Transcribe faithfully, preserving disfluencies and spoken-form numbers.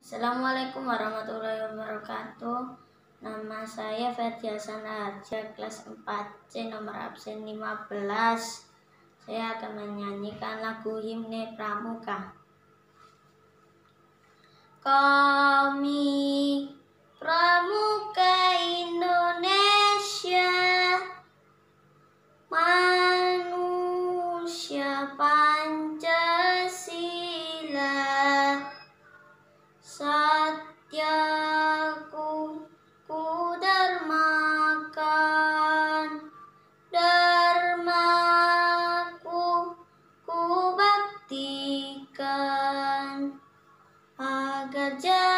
Assalamualaikum warahmatullahi wabarakatuh. Nama saya Ferdi Hasan Harja, kelas empat C, nomor absen lima belas. Saya akan menyanyikan lagu Himne Pramuka. Kami Pramuka Indonesia, manusia Pancasila, satyaku ku dharmakan, dharmaku ku baktikan, agar